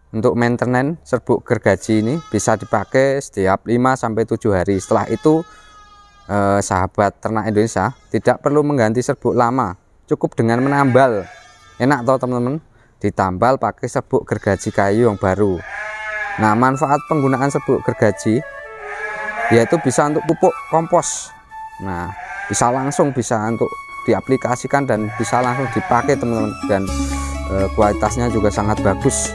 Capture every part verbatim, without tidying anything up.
untuk maintenance serbuk gergaji ini bisa dipakai setiap lima sampai tujuh hari. Setelah itu eh, sahabat ternak Indonesia tidak perlu mengganti serbuk lama, cukup dengan menambal. Enak toh teman-teman, ditambal pakai serbuk gergaji kayu yang baru. Nah, manfaat penggunaan serbuk gergaji yaitu bisa untuk pupuk kompos. Nah, bisa langsung bisa untuk diaplikasikan dan bisa langsung dipakai teman-teman, dan e, kualitasnya juga sangat bagus.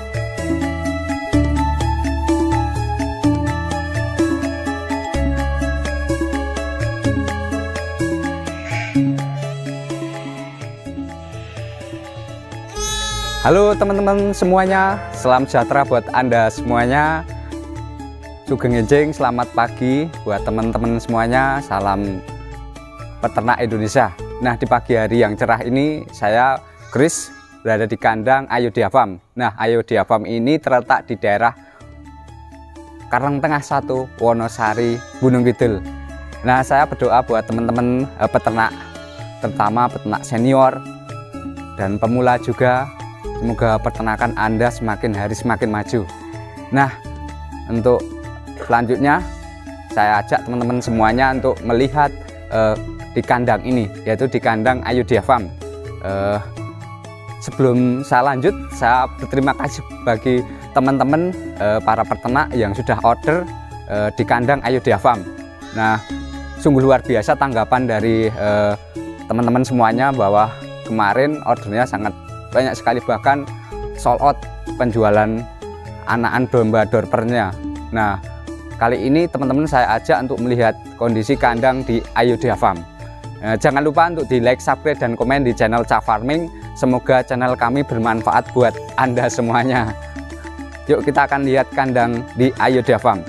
Halo teman-teman semuanya, salam sejahtera buat Anda semuanya. Sugeng Enjing, selamat pagi buat teman-teman semuanya. Salam peternak Indonesia. Nah, di pagi hari yang cerah ini saya Chris berada di kandang Ayodhya Farm. Nah, Ayodhya Farm ini terletak di daerah Karangtengah satu, Wonosari, Gunung Kidul. Nah, saya berdoa buat teman-teman eh, peternak, terutama peternak senior dan pemula juga. Semoga peternakan Anda semakin hari semakin maju. Nah, untuk selanjutnya saya ajak teman-teman semuanya untuk melihat uh, di kandang ini, yaitu di kandang Ayodhya Farm. Uh, sebelum saya lanjut, saya berterima kasih bagi teman-teman uh, para peternak yang sudah order uh, di kandang Ayodhya Farm. Nah, sungguh luar biasa tanggapan dari teman-teman uh, semuanya bahwa kemarin ordernya sangat banyak sekali, bahkan sold out penjualan anakan domba dorpernya. Nah, kali ini teman-teman saya ajak untuk melihat kondisi kandang di Ayodhya Farm. Nah, jangan lupa untuk di like, subscribe, dan komen di channel Cak Farming. Semoga channel kami bermanfaat buat Anda semuanya. Yuk kita akan lihat kandang di Ayodhya Farm.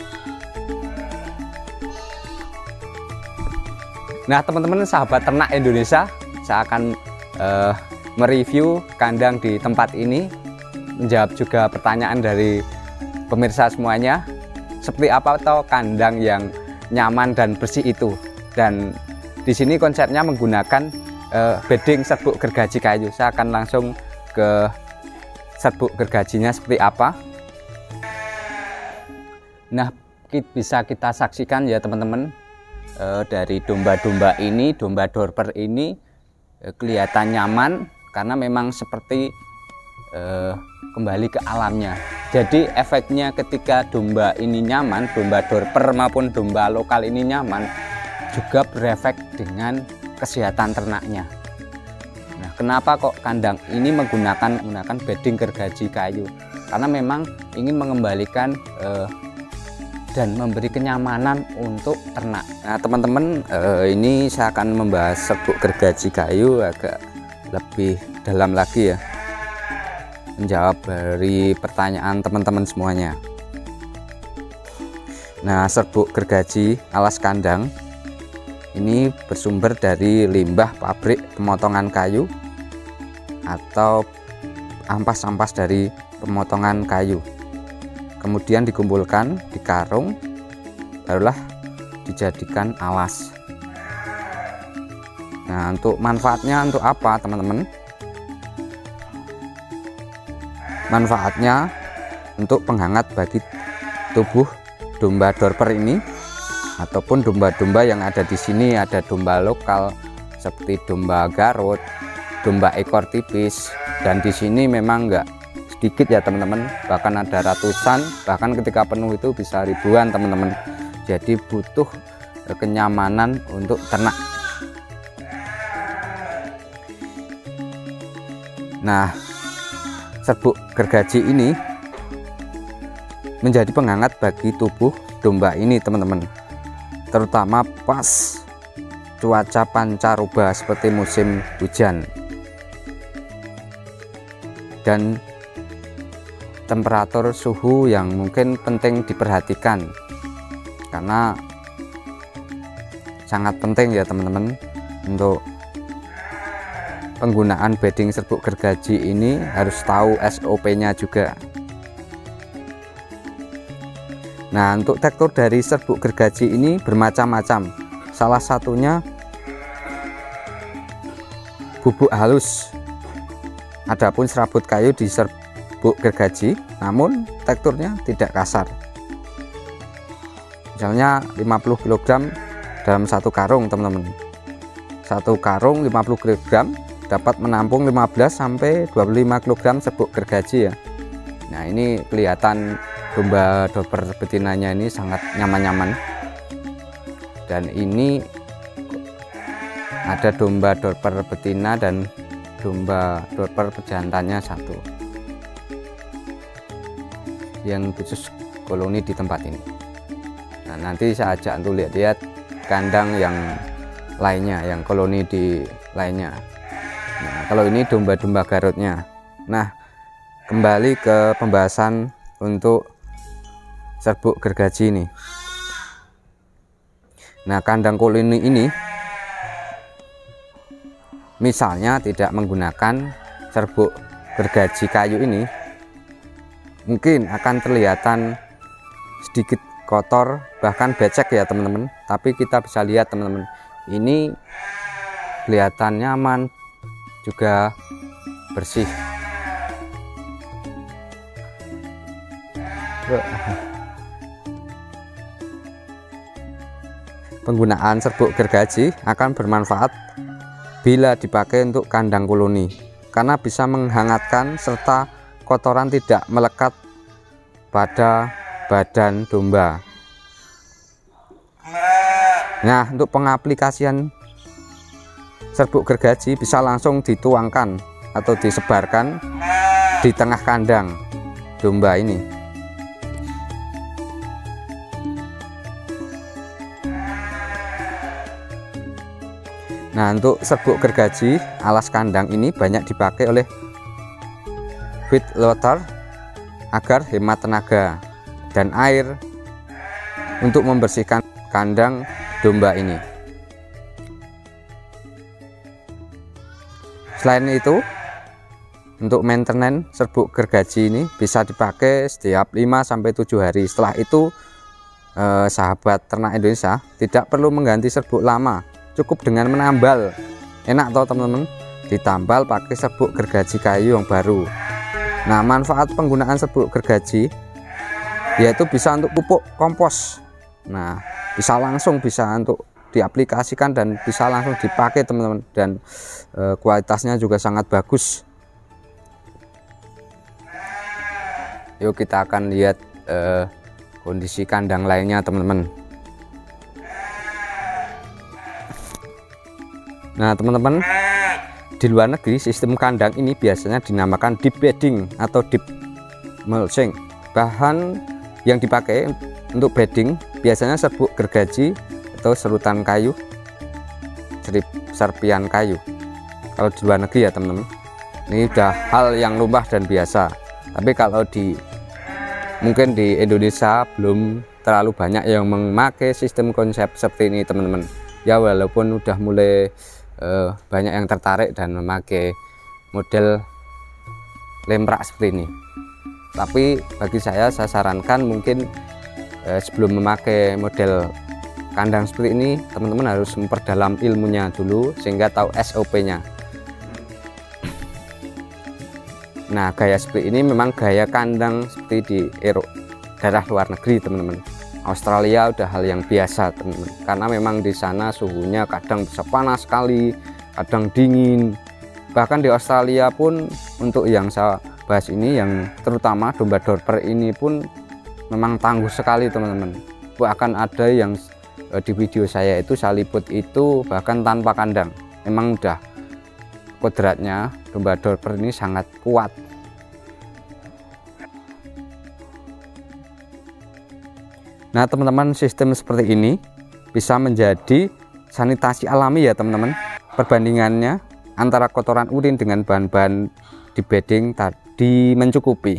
Nah teman-teman sahabat ternak Indonesia, saya akan uh, mereview kandang di tempat ini, menjawab juga pertanyaan dari pemirsa semuanya, seperti apa atau kandang yang nyaman dan bersih itu. Dan di sini konsepnya menggunakan uh, bedding serbuk gergaji kayu. Saya akan langsung ke serbuk gergajinya seperti apa. Nah, bisa kita saksikan ya teman-teman, uh, dari domba-domba ini, domba dorper ini uh, kelihatan nyaman karena memang seperti uh, kembali ke alamnya. Jadi efeknya ketika domba ini nyaman, domba dorper maupun domba lokal ini nyaman, juga berefek dengan kesehatan ternaknya. Nah, kenapa kok kandang ini menggunakan menggunakan bedding gergaji kayu? Karena memang ingin mengembalikan uh, dan memberi kenyamanan untuk ternak. Nah teman-teman, uh, ini saya akan membahas serbuk gergaji kayu agak lebih dalam lagi ya, menjawab dari pertanyaan teman-teman semuanya. Nah, serbuk gergaji alas kandang ini bersumber dari limbah pabrik pemotongan kayu atau ampas-ampas dari pemotongan kayu, kemudian dikumpulkan di karung, barulah dijadikan alas. Nah, untuk manfaatnya untuk apa teman-teman? Manfaatnya untuk penghangat bagi tubuh domba dorper ini ataupun domba-domba yang ada di sini. Ada domba lokal seperti domba Garut, domba ekor tipis, dan di sini memang enggak sedikit ya teman-teman, bahkan ada ratusan, bahkan ketika penuh itu bisa ribuan teman-teman. Jadi butuh kenyamanan untuk ternak. Nah, serbuk gergaji ini menjadi penghangat bagi tubuh domba ini teman-teman, terutama pas cuaca pancaroba seperti musim hujan dan temperatur suhu yang mungkin penting diperhatikan, karena sangat penting ya teman-teman untuk penggunaan bedding serbuk gergaji ini. Harus tahu S O P-nya juga. Nah, untuk tekstur dari serbuk gergaji ini bermacam-macam. Salah satunya bubuk halus. Adapun serabut kayu serbuk gergaji, namun teksturnya tidak kasar. Misalnya lima puluh kilogram dalam satu karung, teman-teman. Satu karung lima puluh kilogram dapat menampung lima belas sampai dua puluh lima kilogram serbuk gergaji ya. Nah, ini kelihatan domba dorper betinanya ini sangat nyaman-nyaman. Dan ini ada domba dorper betina dan domba dorper pejantannya satu yang khusus koloni di tempat ini. Nah, nanti saya ajak untuk lihat-lihat kandang yang lainnya, yang koloni di lainnya. Nah, kalau ini domba-domba Garutnya. Nah, kembali ke pembahasan untuk serbuk gergaji ini. Nah, kandang koloni ini misalnya tidak menggunakan serbuk gergaji kayu ini, mungkin akan terlihatan sedikit kotor, bahkan becek ya teman-teman. Tapi kita bisa lihat teman-teman, ini kelihatan nyaman, juga bersih. Penggunaan serbuk gergaji akan bermanfaat bila dipakai untuk kandang koloni, karena bisa menghangatkan serta kotoran tidak melekat pada badan domba. Nah, untuk pengaplikasian serbuk gergaji bisa langsung dituangkan atau disebarkan di tengah kandang domba ini. Nah, untuk serbuk gergaji alas kandang ini banyak dipakai oleh feedlotter agar hemat tenaga dan air untuk membersihkan kandang domba ini. Selain itu, untuk maintenance serbuk gergaji ini bisa dipakai setiap lima sampai tujuh hari. Setelah itu eh, sahabat ternak Indonesia tidak perlu mengganti serbuk lama, cukup dengan menambal. Enak toh teman-teman, ditambal pakai serbuk gergaji kayu yang baru. Nah, manfaat penggunaan serbuk gergaji yaitu bisa untuk pupuk kompos. Nah, bisa langsung bisa untuk diaplikasikan dan bisa langsung dipakai teman-teman, dan e, kualitasnya juga sangat bagus. Yuk kita akan lihat e, kondisi kandang lainnya teman-teman. Nah teman-teman, di luar negeri sistem kandang ini biasanya dinamakan deep bedding atau deep mulching. Bahan yang dipakai untuk bedding biasanya serbuk gergaji atau serutan kayu, serpian kayu. Kalau di luar negeri ya teman-teman, ini udah hal yang lumrah dan biasa. Tapi kalau di mungkin di Indonesia belum terlalu banyak yang memakai sistem konsep seperti ini teman-teman. Ya walaupun udah mulai uh, banyak yang tertarik dan memakai model lemprak seperti ini. Tapi bagi saya, saya sarankan mungkin eh, sebelum memakai model kandang seperti ini, teman-teman harus memperdalam ilmunya dulu sehingga tahu S O P-nya. Nah, gaya seperti ini memang gaya kandang seperti di Eropa, daerah luar negeri teman-teman. Australia udah hal yang biasa teman-teman, karena memang di sana suhunya kadang bisa panas sekali, kadang dingin. Bahkan di Australia pun untuk yang saya bahas ini, yang terutama domba dorper ini pun memang tangguh sekali teman-teman. Bahkan ada yang eh, di video saya itu saya liput itu bahkan tanpa kandang. Memang udah kodratnya domba dorper ini sangat kuat. Nah teman-teman, sistem seperti ini bisa menjadi sanitasi alami ya teman-teman. Perbandingannya antara kotoran urin dengan bahan-bahan di bedding tadi mencukupi.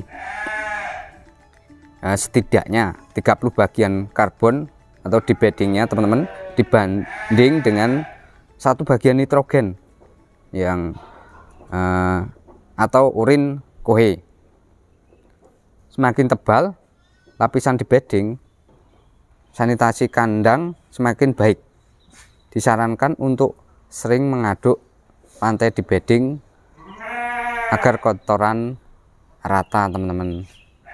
Nah, setidaknya tiga puluh bagian karbon atau di beddingnya teman-teman dibanding dengan satu bagian nitrogen yang eh, atau urin kohe. Semakin tebal lapisan di bedding, sanitasi kandang semakin baik. Disarankan untuk sering mengaduk lantai di bedding agar kotoran rata teman-teman.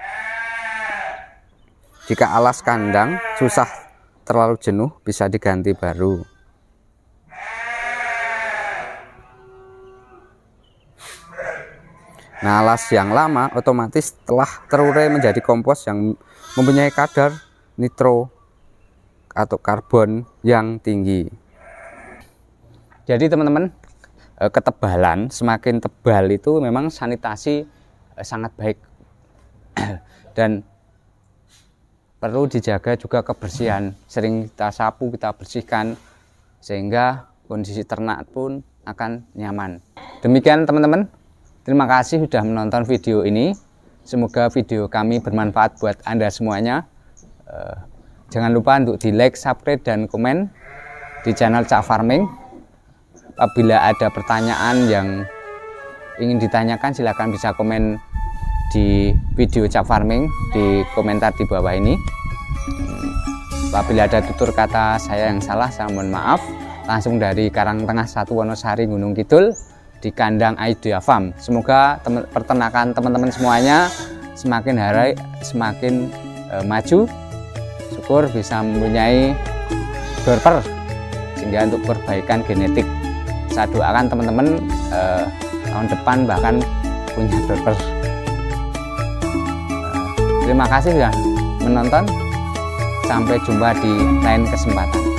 Jika alas kandang susah terlalu jenuh, bisa diganti baru. Nah, alas yang lama otomatis telah terurai menjadi kompos yang mempunyai kadar nitro atau karbon yang tinggi. Jadi teman-teman, ketebalan semakin tebal itu memang sanitasi sangat baik dan perlu dijaga juga kebersihan. Sering kita sapu, kita bersihkan sehingga kondisi ternak pun akan nyaman. Demikian teman-teman, terima kasih sudah menonton video ini. Semoga video kami bermanfaat buat Anda semuanya. Jangan lupa untuk di like, subscribe, dan komen di channel Cak Farming. Apabila ada pertanyaan yang ingin ditanyakan, silakan bisa komen di video Cak Farming di komentar di bawah ini. Apabila ada tutur kata saya yang salah, saya mohon maaf. Langsung dari Karangtengah satu Wonosari, Gunung Kidul, di kandang Idea Farm. Semoga temen, peternakan teman-teman semuanya semakin hari semakin eh, maju. Syukur bisa mempunyai dorper sehingga untuk perbaikan genetik. Saya doakan teman-teman eh, tahun depan bahkan punya dorper. Terima kasih sudah menonton. Sampai jumpa di lain kesempatan.